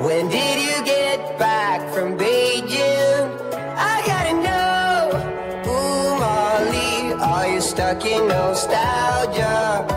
When did you get back from Beijing? I gotta know. Ooh, Molly, are you stuck in nostalgia?